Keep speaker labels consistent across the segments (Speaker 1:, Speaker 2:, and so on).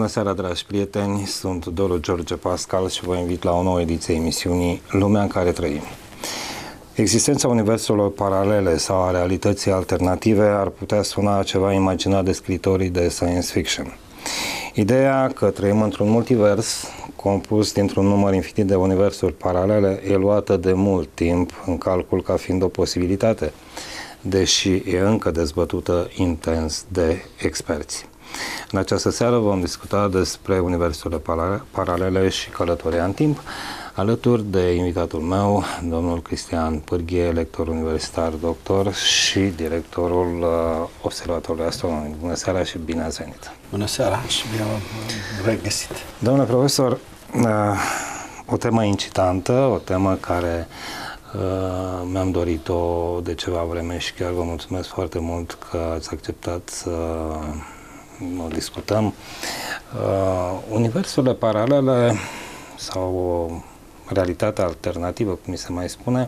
Speaker 1: Bună seara, dragi prieteni! Sunt Doru George Pascal și vă invit la o nouă ediție a emisiunii Lumea în care trăim. Existența universurilor paralele sau a realității alternative ar putea suna ceva imaginat de scritorii de science fiction. Ideea că trăim într-un multivers compus dintr-un număr infinit de universuri paralele e luată de mult timp în calcul ca fiind o posibilitate, deși e încă dezbătută intens de experți. În această seară vom discuta despre universurile paralele și călătoria în timp, alături de invitatul meu, domnul Cristian Pârghie, lector universitar, doctor și directorul Observatorului Astronomic. Bună seara și bine ați venit!
Speaker 2: Bună seara și bine am regăsit!
Speaker 1: Domnule profesor, o temă incitantă, o temă care mi-am dorit-o de ceva vreme și chiar vă mulțumesc foarte mult că ați acceptat să o discutăm. Universurile paralele sau o realitate alternativă, cum mi se mai spune,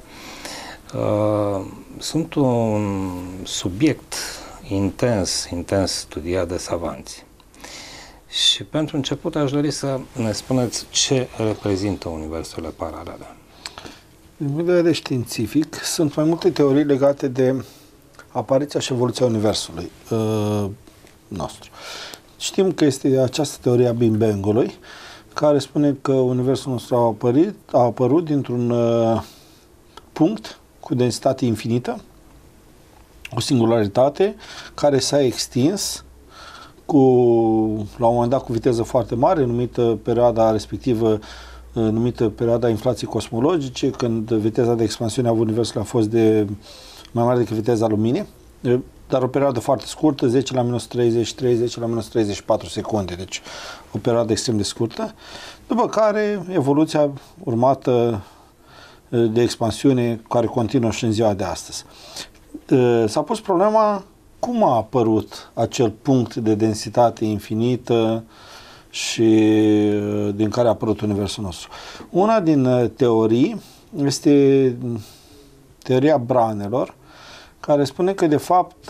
Speaker 1: sunt un subiect intens studiat de savanți. Și pentru început aș dori să ne spuneți ce reprezintă universurile paralele.
Speaker 2: Din punct de vedere științific, sunt mai multe teorii legate de apariția și evoluția universului nostru. Știm că este această teorie a Big Bang-ului, care spune că universul nostru a apărut dintr-un punct cu densitate infinită, o singularitate care s-a extins la un moment dat cu viteză foarte mare, numită perioada respectivă, numită perioada inflației cosmologice, când viteza de expansiune a universului a fost mai mare decât viteza luminii, dar o perioadă foarte scurtă, 10 la minus 33, 10 la minus 34 secunde, deci o perioadă extrem de scurtă, după care evoluția urmată de expansiune care continuă și în ziua de astăzi. S-a pus problema cum a apărut acel punct de densitate infinită și din care a apărut universul nostru. Una din teorii este teoria branelor, care spune că, de fapt,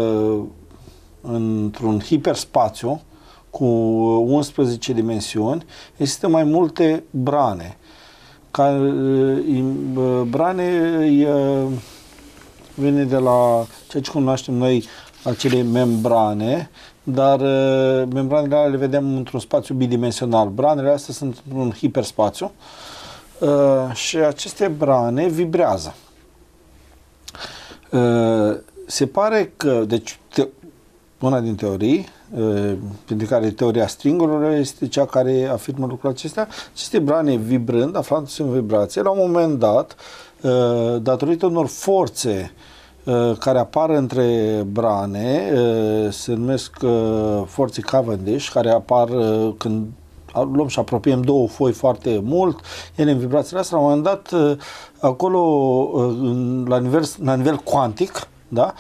Speaker 2: într-un hiperspațiu cu 11 dimensiuni, există mai multe brane. Brane vine de la ceea ce cunoaștem noi, acele membrane, dar membranele alea le vedem într-un spațiu bidimensional. Branele astea sunt într-un hiperspațiu și aceste brane vibrează. Se pare că, deci, una din teorii, printre care teoria stringurilor este cea care afirmă lucrurile acestea, aceste brane vibrând, aflându-se în vibrație, la un moment dat, datorită unor forțe care apar între brane, se numesc forțe Cavendish, care apar când luăm și apropiem două foi foarte mult, ele în vibrațiile astea, la un moment dat, acolo, la nivel cuantic, da?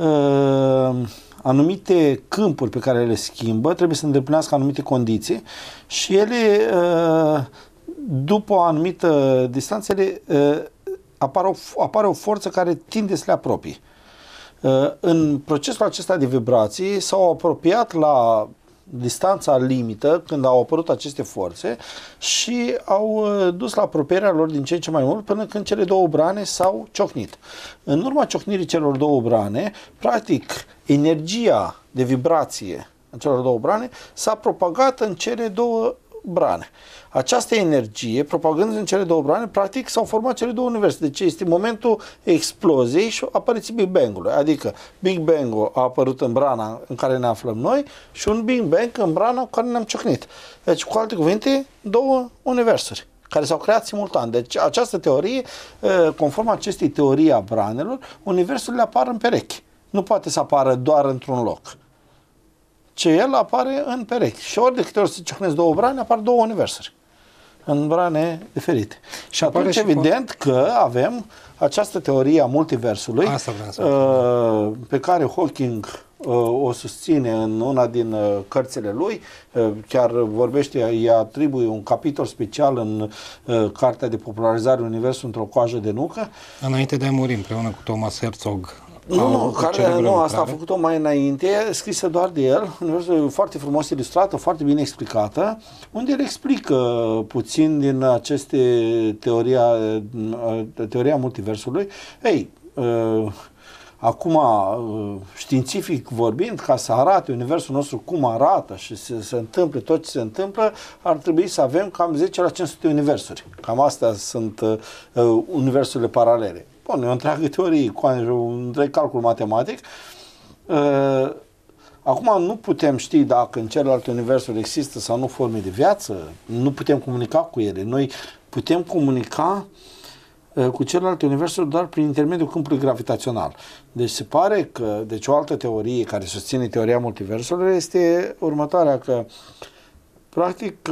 Speaker 2: Anumite câmpuri pe care le schimbă trebuie să îndeplinească anumite condiții și ele, după o anumită distanță, apare o forță care tinde să le apropie. În procesul acesta de vibrații s-au apropiat la distanța limită când au apărut aceste forțe și au dus la apropierea lor din ce în ce mai mult până când cele două brane s-au ciocnit. În urma ciocnirii celor două brane, practic, energia de vibrație în celor două brane s-a propagat în cele două brane. Această energie, propagându-se în cele două brane, practic s-au format cele două universe. Deci este momentul exploziei și apariției Big Bang-ului. Adică Big Bang-ul a apărut în brana în care ne aflăm noi și un Big Bang în brana în care ne-am ciocnit. Deci, cu alte cuvinte, două universuri care s-au creat simultan. Deci această teorie, conform acestei teorii a branelor, universurile apar în perechi. Nu poate să apară doar într-un loc. Ce el apare în perechi. Și ori de câte ori se ciocnesc două brane, apar două universuri în brane diferite. Și atunci, evident că avem această teorie a multiversului pe care Hawking o susține în una din cărțile lui, chiar vorbește, îi atribuie un capitol special în Cartea de popularizare Universului într-o coajă de nucă.
Speaker 1: Înainte de a muri, împreună cu Thomas Herzog,
Speaker 2: Nu, asta a făcut-o mai înainte, scrisă doar de el, universul foarte frumos ilustrat, foarte bine explicată, unde el explică puțin din aceste teoria multiversului. Ei, acum, științific vorbind, ca să arate universul nostru cum arată și să se întâmple tot ce se întâmplă, ar trebui să avem cam 10 la 500 universuri. Cam astea sunt universurile paralele. Bun, e o întreagă teorie, un întreg calcul matematic. Acum nu putem ști dacă în celelalte universuri există sau nu forme de viață, nu putem comunica cu ele. Noi putem comunica cu celelalte universuri doar prin intermediul câmpului gravitațional. Deci se pare că, deci o altă teorie care susține teoria multiversului este următoarea, că practic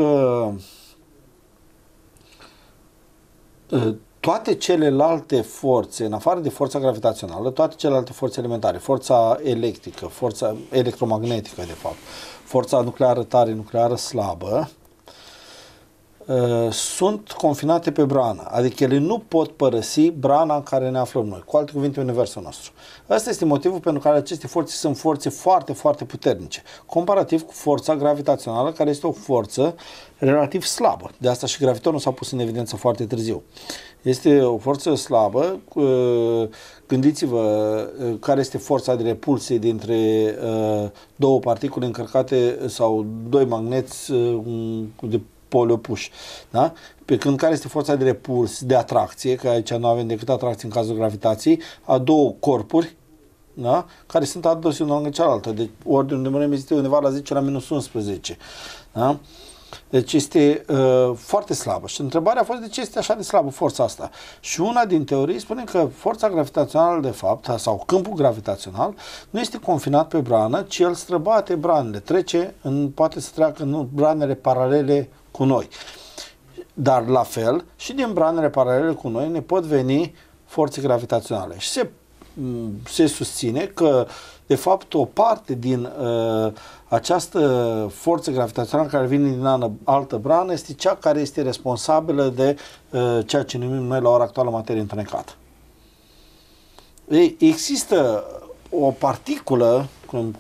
Speaker 2: toate celelalte forțe, în afară de forța gravitațională, toate celelalte forțe elementare, forța electrică, forța electromagnetică, de fapt, forța nucleară tare, nucleară slabă, sunt confinate pe brană, adică ele nu pot părăsi brana în care ne aflăm noi, cu alte cuvinte, universul nostru. Ăsta este motivul pentru care aceste forțe sunt forțe foarte, foarte puternice, comparativ cu forța gravitațională, care este o forță relativ slabă. De asta și gravitonul s-a pus în evidență foarte târziu. Este o forță slabă, gândiți-vă care este forța de repulsie dintre două particule încărcate sau doi magneți de poli opuși. Da? Pe când care este forța de repuls, de atracție, că aici nu avem decât atracție în cazul gravitației, a două corpuri, da? Care sunt aduse una lângă cealaltă. Deci ordinul de mărime este undeva la 10 la minus 11. Da? Deci este foarte slabă. Și întrebarea a fost de ce este așa de slabă forța asta. Și una din teorii spune că forța gravitațională, de fapt, sau câmpul gravitațional, nu este confinat pe brană, ci el străbate branele, poate să treacă în branele paralele cu noi. Dar la fel, și din branele paralele cu noi ne pot veni forțe gravitaționale. Și se susține că, de fapt, o parte din această forță gravitațională care vine din altă brană este cea care este responsabilă de ceea ce numim noi la ora actuală materie întunecată. Ei, există o particulă, cum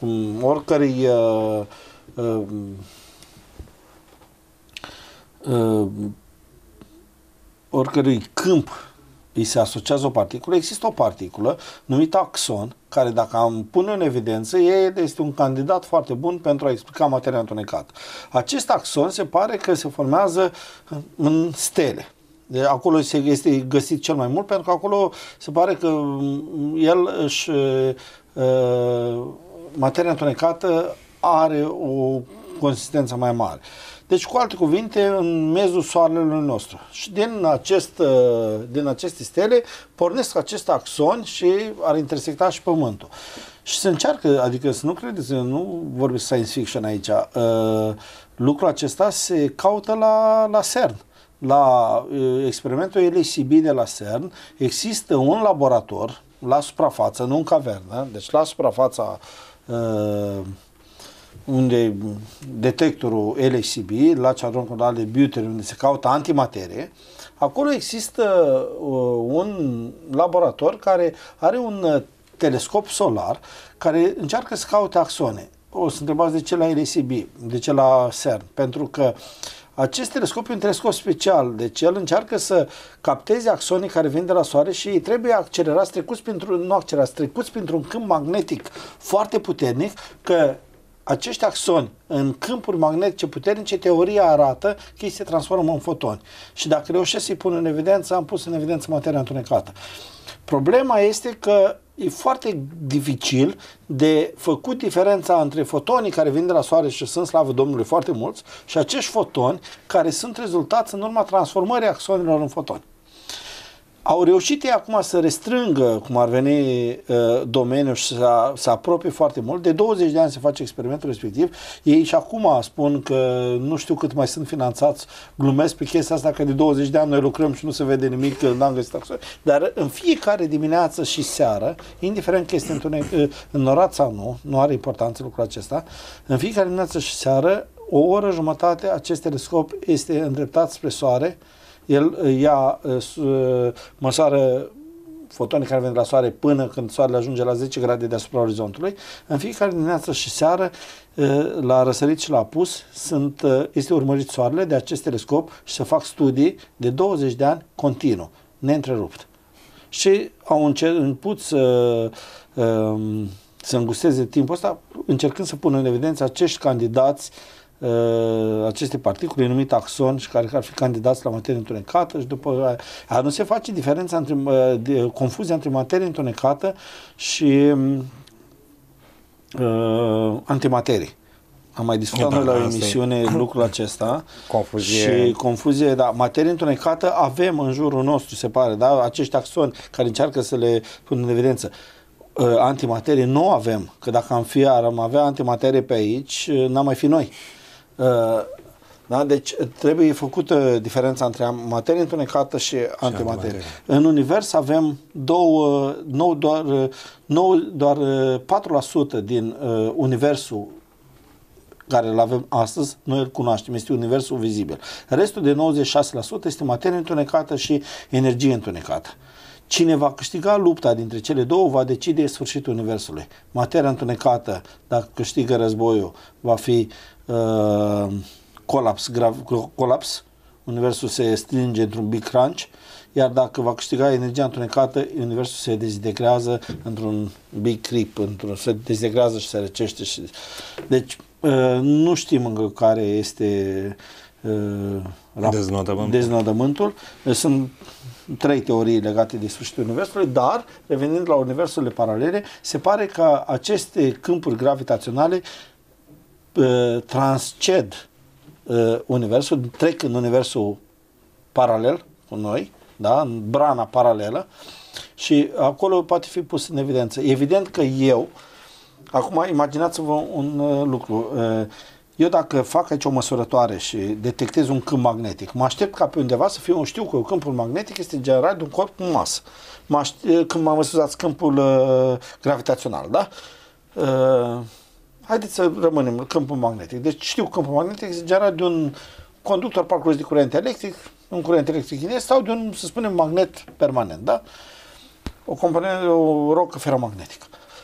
Speaker 2: oricărui câmp îi se asociază o particulă, există o particulă numită axon, care dacă am pune în evidență, este un candidat foarte bun pentru a explica materia întunecată. Acest axon se pare că se formează în stele. Acolo este găsit cel mai mult, pentru că acolo se pare că materia întunecată are o consistență mai mare. Deci, cu alte cuvinte, în mezul soarelui nostru. Și din aceste stele pornesc acest axon și ar intersecta și Pământul. Și se încearcă, adică să nu credeți, nu vorbesc science fiction aici, lucrul acesta se caută la CERN. La experimentul LHCb de la CERN există un laborator la suprafață, nu în cavernă, deci la suprafața unde detectorul LHCb, Large Hadron Collider Butte, unde se caută antimaterie, acolo există un laborator care are un telescop solar care încearcă să caute axone. O să întrebați de ce la LHCb, de ce la CERN, pentru că acest telescop e un telescop special, deci el încearcă să capteze axonii care vin de la Soare și ei trebuie accelerați, trecuți printr-un câmp magnetic foarte puternic, că acești axoni în câmpuri magnetice puternice, teoria arată că ei se transformă în fotoni. Și dacă reușesc să-i pun în evidență, am pus în evidență materia întunecată. Problema este că e foarte dificil de făcut diferența între fotonii care vin de la Soare și sunt, slavă Domnului, foarte mulți, și acești fotoni care sunt rezultați în urma transformării axonilor în fotoni. Au reușit ei acum să restrângă, cum ar veni, domeniul și să apropie foarte mult. De 20 de ani se face experimentul respectiv. Ei și acum spun că nu știu cât mai sunt finanțați. Glumesc pe chestia asta că de 20 de ani noi lucrăm și nu se vede nimic, că n-am găsit axoni. Dar în fiecare dimineață și seară, indiferent că este înnorat sau nu are importanță lucrul acesta, în fiecare dimineață și seară, o oră jumătate, acest telescop este îndreptat spre Soare. El măsoară fotonii care vin de la soare până când soarele ajunge la 10 grade deasupra orizontului, în fiecare dimineață și seară, la răsărit și la apus, este urmărit soarele de acest telescop și se fac studii de 20 de ani continuu, neîntrerupt. Și au început să îngusteze timpul ăsta, încercând să pună în evidență acești candidați, aceste particule numite axon și care ar fi candidați la materie întunecată și după aia nu se face diferența confuzia între materie întunecată și antimaterie. Am mai discutat noi la o emisiune lucrul acesta. Confuzie, da. Materie întunecată avem în jurul nostru, se pare, da? Acești axoni care încearcă să le pună în evidență. Antimaterie nu avem, că dacă am avea antimaterie pe aici, n-am mai fi noi. Da? Deci trebuie făcută diferența între materie întunecată și antimaterie. În univers avem doar 4% din universul care îl avem astăzi, noi îl cunoaștem, este universul vizibil. Restul de 96% este materie întunecată și energie întunecată. Cine va câștiga lupta dintre cele două va decide sfârșitul universului. Materia întunecată, dacă câștigă războiul, va fi colaps, universul se strânge într-un big crunch, iar dacă va câștiga energia întunecată, universul se dezintegrează într-un big creep, se dezintegrează și se răcește. Deci, nu știm încă care este deznodământul. Sunt 3 teorii legate de sfârșitul universului, dar, revenind la universurile paralele, se pare că aceste câmpuri gravitaționale transced universul, trec în universul paralel cu noi, da? În brana paralelă, și acolo poate fi pus în evidență. Evident că acum imaginați-vă un lucru. Eu dacă fac aici o măsurătoare și detectez un câmp magnetic, mă aștept ca pe undeva să fie știu că câmpul magnetic este generat de un corp cu masă. Când mă măsurați câmpul gravitațional, da? Haideți să rămânem câmpul magnetic. Deci știu că câmpul magnetic este generat de un conductor parcurs de curent electric, un curent electric inert sau de un, să spunem, magnet permanent, da? O rocă feromagnetică.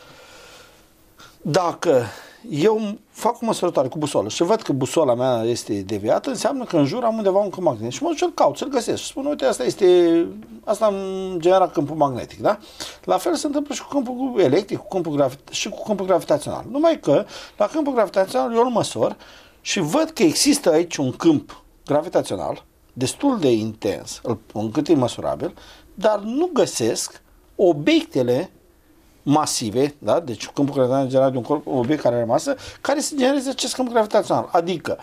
Speaker 2: Dacă eu fac o măsurătoare cu busolă și văd că busola mea este deviată, înseamnă că în jur am undeva un câmp magnetic. Și mă duc să-l caut, să-l găsesc și spun, uite, asta îmi genera câmpul magnetic, da? La fel se întâmplă și cu câmpul electric, și cu câmpul gravitațional. Numai că la câmpul gravitațional eu îl măsor și văd că există aici un câmp gravitațional destul de intens, încât e măsurabil, dar nu găsesc obiectele masive, da? Deci câmpul gravitațional generat de un corp, un obiect care are masă, care să genereze acest câmp gravitațional. Adică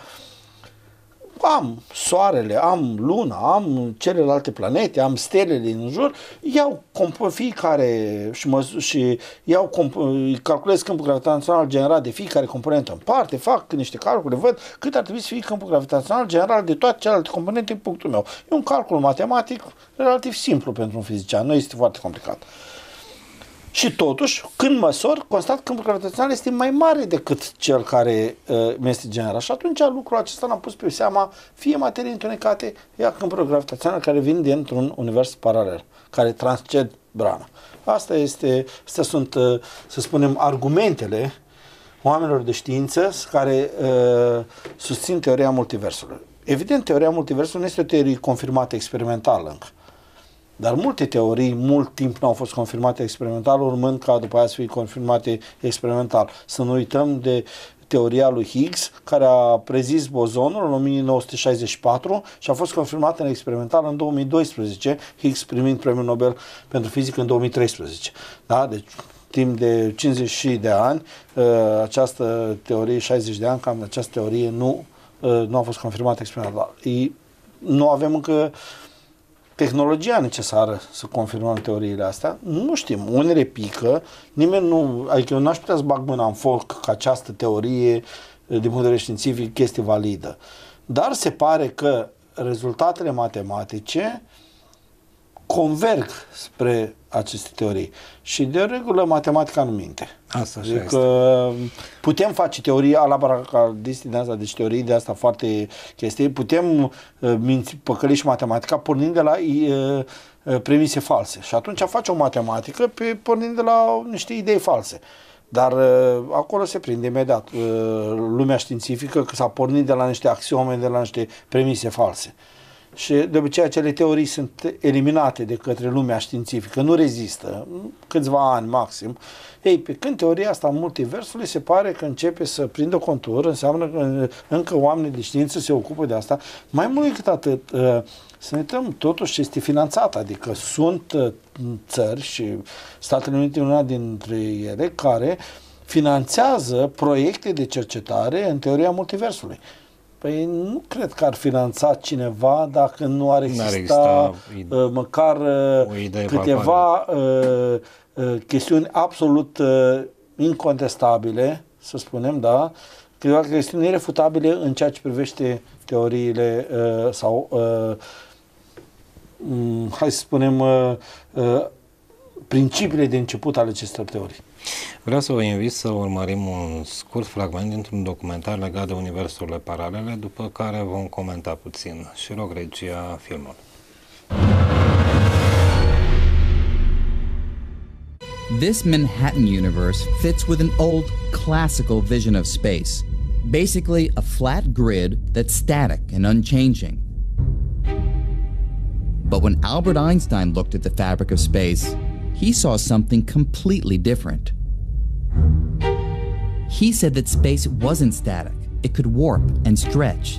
Speaker 2: am soarele, am luna, am celelalte planete, am stelele din jur, iau fiecare și calculez câmpul gravitațional generat de fiecare componentă în parte, fac niște calcule, văd cât ar trebui să fie câmpul gravitațional generat de toate celelalte componente în punctul meu. E un calcul matematic relativ simplu pentru un fizician, nu este foarte complicat. Și totuși, când măsor, constat că câmpul gravitațional este mai mare decât cel care mi este generat. Și atunci lucrul acesta l-am pus pe seama fie materii întunecate, ea câmpuri gravitaționale care vin dintr-un univers paralel, care transced brana. Astea sunt, să spunem, argumentele oamenilor de știință care susțin teoria multiversului. Evident, teoria multiversului nu este o teorie confirmată experimental încă. Dar multe teorii, mult timp nu au fost confirmate experimental, urmând ca după aia să fie confirmate experimental. Să nu uităm de teoria lui Higgs, care a prezis bozonul în 1964 și a fost confirmată în experimental în 2012, Higgs primind Premiul Nobel pentru fizică în 2013. Da? Deci, timp de 50 de ani, această teorie, 60 de ani, cam această teorie nu a fost confirmată experimental. Nu avem încă tehnologia necesară să confirmăm teoriile astea. Nu știm, unele pică, adică eu n-aș putea să bag mâna în foc că această teorie, din punct de vedere științific, este validă. Dar se pare că rezultatele matematice converg spre aceste teorii. Și de regulă matematica nu minte.
Speaker 1: Asta așa
Speaker 2: adică
Speaker 1: este.
Speaker 2: Putem face teorii alabaracadiste de asta, deci teorii de asta foarte chestii. Putem păcăli și matematica pornind de la premise false. Și atunci face o matematică pornind de la niște idei false. Dar acolo se prinde imediat lumea științifică că s-a pornit de la niște axiome, de la niște premise false. Și de obicei acele teorii sunt eliminate de către lumea științifică, nu rezistă, câțiva ani maxim. Ei, pe când teoria asta a multiversului se pare că începe să prindă contur, înseamnă că încă oamenii de știință se ocupă de asta. Mai mult decât atât, să ne uităm totuși este finanțat, adică sunt țări și Statele Unite una dintre ele care finanțează proiecte de cercetare în teoria multiversului. Păi nu cred că ar finanța cineva dacă nu ar exista măcar câteva chestiuni absolut incontestabile, să spunem, da, câteva chestiuni irefutabile în ceea ce privește teoriile sau hai să spunem principiile de început ale acestor teorii.
Speaker 1: Vreau să vă invit să urmărim un scurt fragment dintr-un documentar legat de universurile paralele, după care vom comenta puțin și rog regia filmul.
Speaker 3: This Manhattan universe fits with an old, classical vision of space. Basically, a flat grid that's static and unchanging. But when Albert Einstein looked at the fabric of space, he saw something completely different. He said that space wasn't static. It could warp and stretch.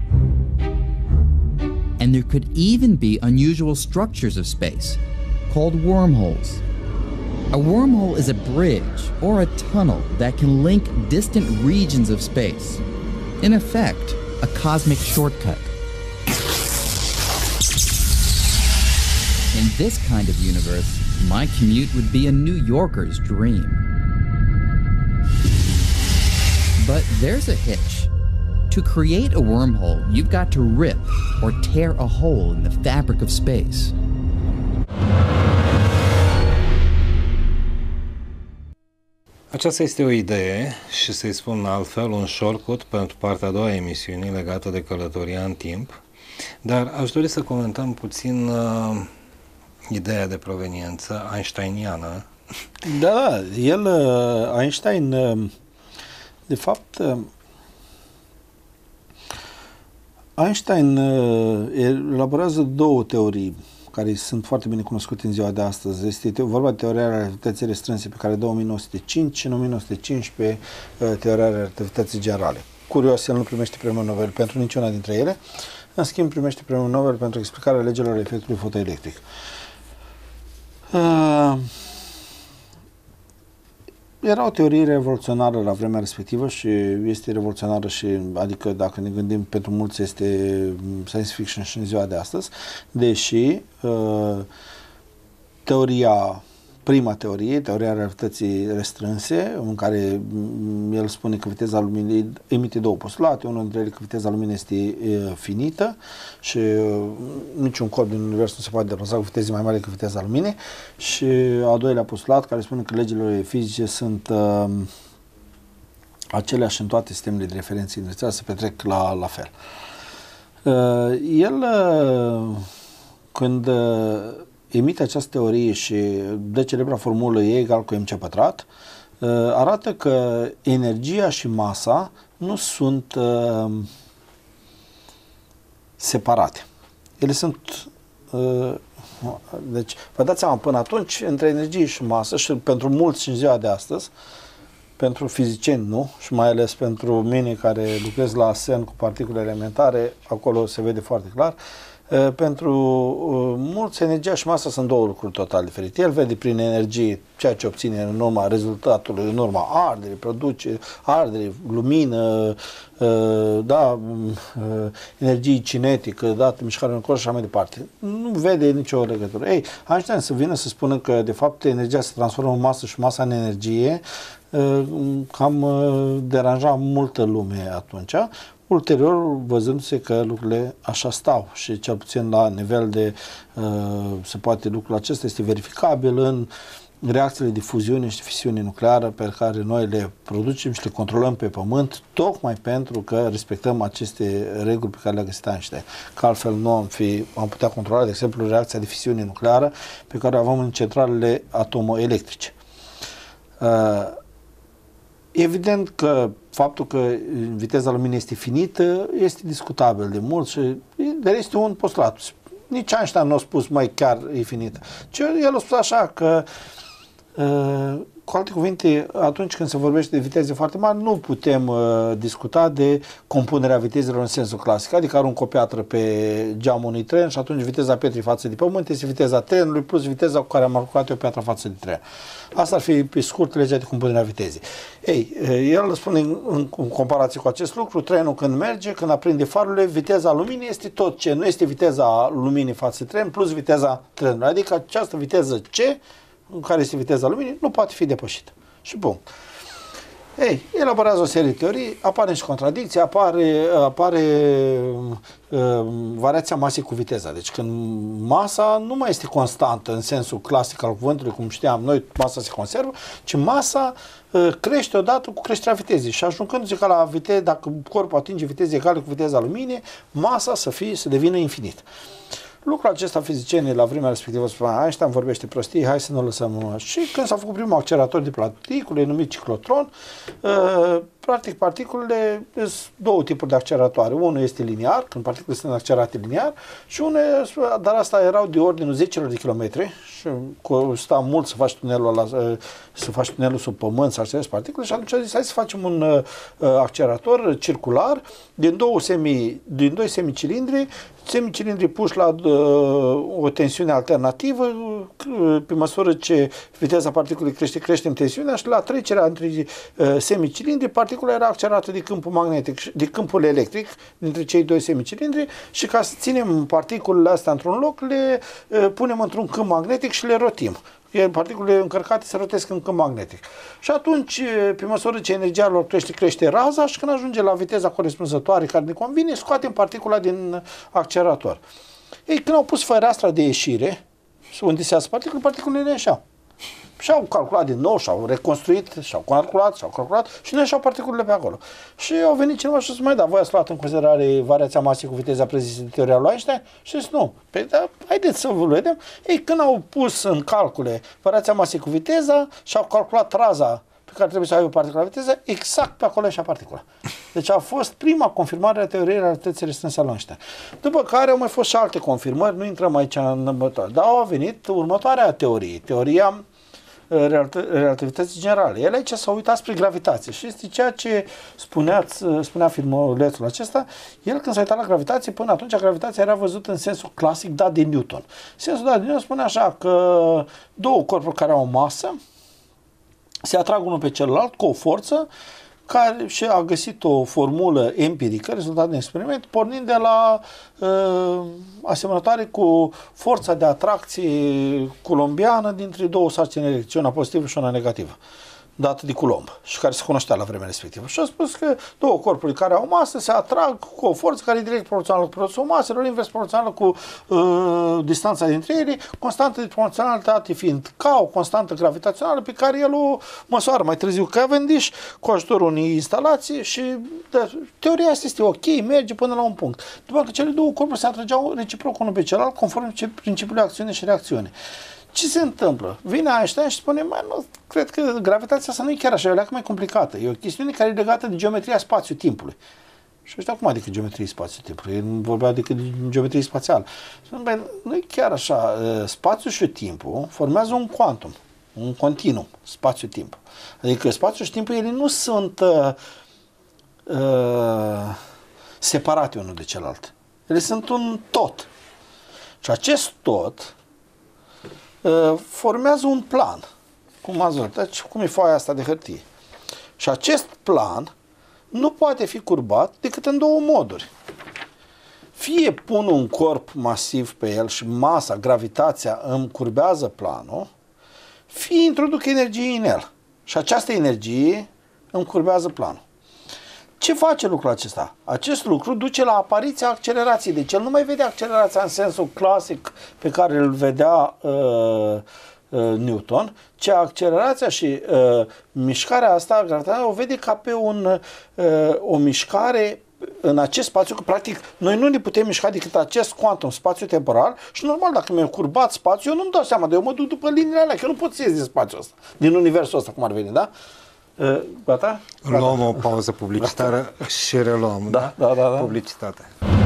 Speaker 3: And there could even be unusual structures of space, called wormholes. A wormhole is a bridge or a tunnel that can link distant regions of space. In effect, a cosmic shortcut. In this kind of universe, my commute would be a New Yorker's dream. But there's a hitch. To create a wormhole, you've got to rip or tear a hole in the fabric of space.
Speaker 1: Aceasta este o idee și să-i spun altfel, un shortcut pentru partea a doua a emisiunii legată de călătoria în timp, dar aș dori să comentăm puțin ideea de proveniență einsteiniană.
Speaker 2: Da, el, Einstein, de fapt, Einstein elaborează două teorii care sunt foarte bine cunoscute în ziua de astăzi. Este vorba de teoria relativității restrânse pe care dă 1905 și în 1915 teoria relativității generale. Curios, el nu primește premiul Nobel pentru niciuna dintre ele, în schimb primește premiul Nobel pentru explicarea legilor efectului fotoelectric. Era o teorie revoluționară la vremea respectivă și este revoluționară și, adică dacă ne gândim, pentru mulți este science fiction și în ziua de astăzi, deși prima teorie, teoria relativității restrânse, în care el spune că viteza luminii emite două postulate, unul dintre ele că viteza luminii este finită și niciun corp din univers nu se poate deplasa cu viteze mai mari decât viteza luminii, și al doilea postulat care spune că legile fizice sunt aceleași în toate sistemele de referență inerțiale, se petrec la fel. El, când emite această teorie și dă celebra formulă E egal cu mc pătrat, arată că energia și masa nu sunt separate. Ele sunt deci, vă dați seama, până atunci, între energie și masă, și pentru mulți și în ziua de astăzi, pentru fizicieni nu, și mai ales pentru mine care lucrez la CERN cu particule elementare, acolo se vede foarte clar. Pentru mulți, energia și masa sunt două lucruri total diferite. El vede prin energie ceea ce obține în urma rezultatului, în urma arderii, produce ardere, lumină, energie cinetică, dată mișcare în corp și așa mai departe. Nu vede nicio legătură. Ei, Einstein să vină să spună că de fapt energia se transformă în masă și masa în energie, cam deranja multă lume atunci. Ulterior, văzându-se că lucrurile așa stau și cel puțin la nivel de, se poate lucrul acesta este verificabil în reacțiile de fuziune și fisiune nucleară pe care noi le producem și le controlăm pe Pământ, tocmai pentru că respectăm aceste reguli pe care le-a găsit Einstein. Că altfel nu am putea controla, de exemplu, reacția de fisiune nucleară pe care o avem în centralele atomoelectrice. Evident că faptul că viteza luminii este finită este discutabil de mult și este un postulat. Nici Einstein nu a spus, mai chiar e finită. El a spus așa că, cu alte cuvinte, atunci când se vorbește de viteze foarte mari, nu putem discuta de compunerea vitezelor în sensul clasic. Adică arunc o piatră pe geamul unui tren și atunci viteza pietrii față de Pământ este viteza trenului plus viteza cu care am aruncat o piatră față de tren. Asta ar fi, pe scurt, legea de compunerea vitezei. Ei, el spune în comparație cu acest lucru, trenul când merge, când aprinde farurile, viteza luminii este tot ce nu este viteza luminii față de tren plus viteza trenului. Adică această viteză C, care este viteza luminii, nu poate fi depășită. Și bun. Ei, elaborează o serie de teorii, apare și contradicții, apare variația masei cu viteza. Deci când masa nu mai este constantă în sensul clasic al cuvântului, cum știam noi, masa se conservă, ci masa crește odată cu creșterea vitezei. Și ajungându-se ca la viteză, dacă corpul atinge viteze egale cu viteza luminii, masa să devină infinit. Lucrul acesta fizicienii la vremea respectivă spunea, Einstein vorbește prostii, hai să nu lăsăm. Și când s-a făcut primul accelerator de particule, numit ciclotron, practic particulele sunt două tipuri de acceleratoare. Unul este liniar, când particulele sunt accelerate liniar, și unul, dar asta erau de ordinul 10 de kilometri și costa mult să faci tunelul sub pământ, să accelerezi particule, și atunci a zis, hai să facem un accelerator circular din doi semicilindri, semicilindrii puși la o tensiune alternativă, pe măsură ce viteza particulei crește în tensiunea, și la trecerea între semicilindri, particula era accelerată de câmpul magnetic, de câmpul electric dintre cei doi semicilindri, și ca să ținem particulele astea într-un loc, le punem într-un câmp magnetic și le rotim. Particulele încărcate se rotesc în câmp magnetic. Și atunci, pe măsură ce energia lor crește raza, și când ajunge la viteza corespunzătoare care ne convine, scoatem particula din accelerator. Ei, când au pus fereastra de ieșire, unde se iasă particulele ne ieșeau. Și-au calculat din nou, și-au reconstruit, și-au calculat și nu ieșeau particulele pe acolo. Și au venit cineva și a spus, voi ați luat în considerare variația masei cu viteza prezisă de teoria lui Einstein? Și a zis, nu. Păi, da, haideți să vă vedem. Ei, când au pus în calcule variația masei cu viteza și au calculat raza pe care trebuie să aibă particula viteză, exact pe acolo ieșea particula. Deci a fost prima confirmare a teoriei relativității restrânse a lui Einstein. După care au mai fost și alte confirmări, nu intrăm aici în următoare. Dar a venit următoarea teorie, teoria relativității generale. El aici s-a uitat spre gravitație și este ceea ce spunea filmulețul acesta. El, când s-a uitat la gravitație, până atunci gravitația era văzută în sensul clasic dat de Newton. Sensul dat de Newton spune așa că două corpuri care au o masă se atrag unul pe celălalt cu o forță, care și a găsit o formulă empirică, rezultat din experiment, pornind de la asemănătoare cu forța de atracție coulombiană dintre două sarcini electrice, una pozitivă și una negativă, dată de Coulomb și care se cunoștea la vremea respectivă. Și a spus că două corpuri care au masă se atrag cu o forță care e direct proporțională cu produsul maselor, invers proporțională cu distanța dintre ele, constantă de proporționalitate fiind ca o constantă gravitațională pe care el o măsoară mai târziu Cavendish cu ajutorul unei instalații și teoria asta este ok, merge până la un punct. După că cele două corpuri se atrăgeau reciproc unul pe celălalt conform principiului acțiune și reacțiune. Ce se întâmplă? Vine Einstein și spune, nu, cred că gravitația asta nu e chiar așa, e o leacă mai complicată. E o chestiune care e legată de geometria spațiu-timpului. Și ăștia, cum adică geometrie spațiu-timpului? El nu vorbea decât de geometrie spațială. Nu e chiar așa. Spațiul și timpul formează un quantum, un continuum, spațiu-timp. Adică spațiul și timpul, ele nu sunt separate unul de celălalt. Ele sunt un tot. Și acest tot formează un plan, cum ați văzut, deci, cum e foaia asta de hârtie. Și acest plan nu poate fi curbat decât în două moduri. Fie pun un corp masiv pe el și masa, gravitația îmi curbează planul, fie introduc energie în el și această energie îmi curbează planul. Ce face lucrul acesta? Acest lucru duce la apariția accelerației. Deci el nu mai vede accelerația în sensul clasic pe care îl vedea Newton, ci accelerația și mișcarea asta gravitațională o vede ca pe o mișcare în acest spațiu, că practic noi nu ne putem mișca decât acest quantum spațiu-temporal și normal dacă mi-e curbat spațiu, eu nu-mi dau seama, de eu mă duc după liniile alea, că eu nu pot să ies din spațiul ăsta, din universul ăsta, cum ar veni, da? Gata?
Speaker 1: Luăm o pauză publicitară și reluăm,
Speaker 2: da?
Speaker 1: Publicitate.